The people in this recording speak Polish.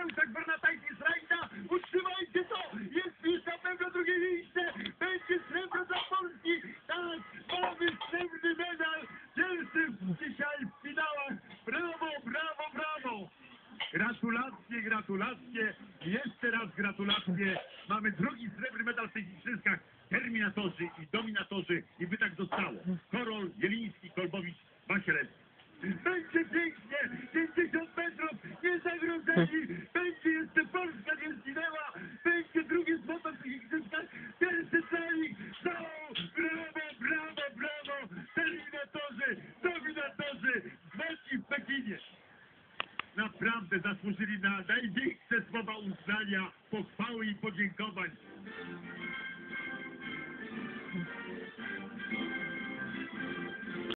Mateuszak, Bernataitis, Rajda, utrzymajcie to! Jest już na pewno drugie miejsce! Będzie srebro dla Polski! Tak, mamy srebrny medal! Pierwszy dzisiaj w finałach! Brawo, brawo, brawo! Gratulacje, gratulacje! Jeszcze raz gratulacje! Mamy drugi srebrny medal w tych igrzyskach. Terminatorzy i dominatorzy i by tak zostało. Korol, Jeliński, Kolbowicz, Wasilewski. Będzie pięknie! 50 metrów! Niezagrożeni! Będzie jeszcze Polska nie zginęła! Będzie drugie złoto w tych igrzyskach! Pierwszy celik! Brawo, brawo, brawo! Terminatorzy, dominatorzy! Złoci w Pekinie! Naprawdę zasłużyli na największe słowa uznania, pochwały i podziękowań.